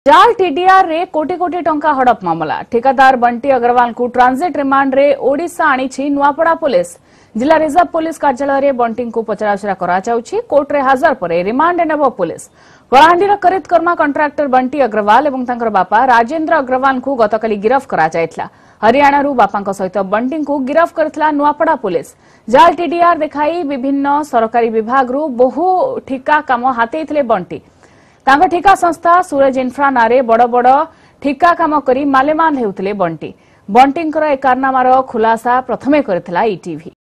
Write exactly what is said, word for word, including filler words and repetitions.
जाल टीडीआर रे कोटी कोटी टंका हड़प मामला ठेकेदार बंटी अग्रवाल को ट्रांजिट रिमांड रे ओडिशा आनी नुआपड़ा पुलिस जिला रिजर्व पुलिस कार्यालय रे बंटी को पचराउचरा करा जाउछि। कोर्ट रे हाजर परे रिमांड नेब पुलिस कलाहांडीर करित कर्मा कॉन्ट्रैक्टर बंटी अग्रवाल एवं तांकर बापा राजेंद्र अग्रवाल को गतकाली गिरफ करा जायतला। हरियाणा बापा सहित बंटी को गिरफ करथिला नुआपड़ा पुलिस। जाल टीडीआर देखाई विभिन्न सरकारी विभाग रु बहु ठिका काम हातेइथिले बंटी। तांका ठिका संस्था सूरज इन्फ्रा नारे बड़ बड़ ठिका काम करी मालेमाल हेउथिले बंटी। बंटींकर ए कारनामार खुलासा प्रथमे करथिला ईटीवी।